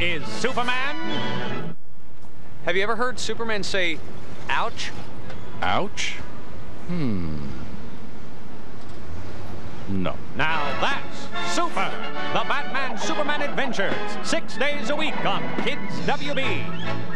is Superman. Have you ever heard Superman say, ouch? Ouch? No. Now that's Super, the Batman-Superman Adventures, 6 days a week on Kids WB.